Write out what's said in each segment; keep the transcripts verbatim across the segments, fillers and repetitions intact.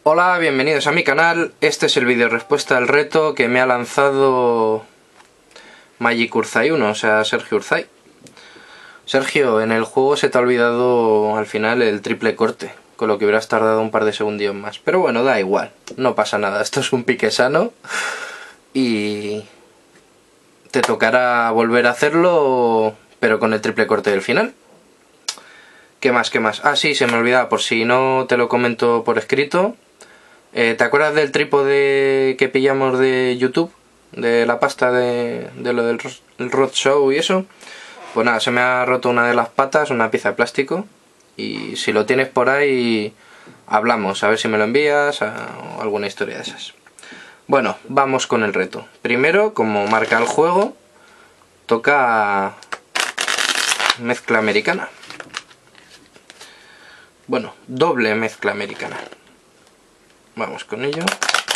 Hola, bienvenidos a mi canal. Este es el vídeo respuesta al reto que me ha lanzado Magic Urzay uno, o sea, Sergio Urzay. Sergio, en el juego se te ha olvidado al final el triple corte, con lo que hubieras tardado un par de segundos más. Pero bueno, da igual, no pasa nada, esto es un pique sano y te tocará volver a hacerlo, pero con el triple corte del final. ¿Qué más, qué más? Ah, sí, se me olvidaba, por si no te lo comento por escrito. Eh, ¿Te acuerdas del trípode que pillamos de YouTube? De la pasta de, de lo del roadshow y eso. Pues nada, se me ha roto una de las patas, una pieza de plástico. Y si lo tienes por ahí, hablamos, a ver si me lo envías o alguna historia de esas. Bueno, vamos con el reto. Primero, como marca el juego, toca mezcla americana. Bueno, doble mezcla americana. Vamos con ello.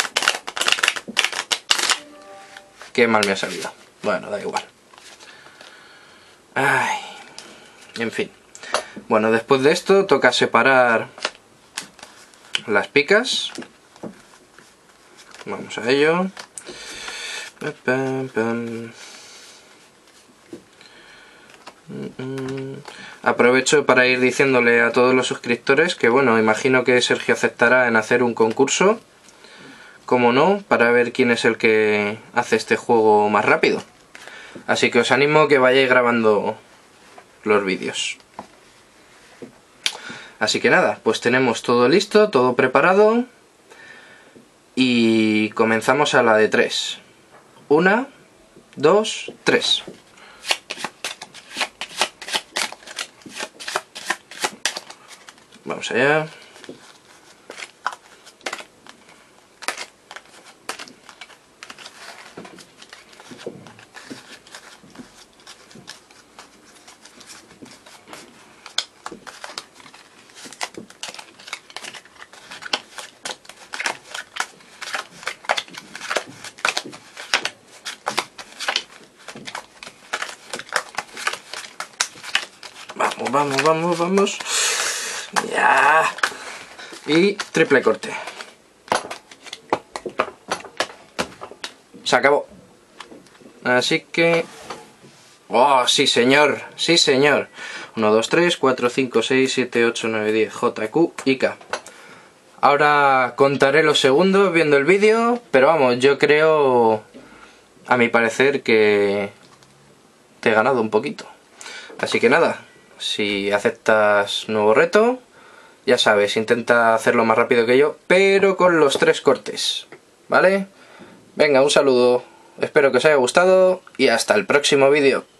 Qué mal me ha salido. Bueno, da igual. Ay. En fin. Bueno, después de esto toca separar las picas. Vamos a ello. Pam, pam. Aprovecho para ir diciéndole a todos los suscriptores que, bueno, imagino que Sergio aceptará en hacer un concurso, como no, para ver quién es el que hace este juego más rápido. Así que os animo a que vayáis grabando los vídeos. Así que nada, pues tenemos todo listo, todo preparado y comenzamos a la de tres. Una, dos, tres. Vamos allá. Vamos, vamos, vamos, vamos. Ya. Y triple corte. Se acabó. Así que... ¡Oh, sí señor! ¡Sí señor! uno, dos, tres, cuatro, cinco, seis, siete, ocho, nueve, diez. J, Q y K. Ahora contaré los segundos viendo el vídeo, pero vamos, yo creo, a mi parecer, que te he ganado un poquito. Así que nada, si aceptas nuevo reto, ya sabes, intenta hacerlo más rápido que yo, pero con los tres cortes, ¿vale? Venga, un saludo, espero que os haya gustado y hasta el próximo vídeo.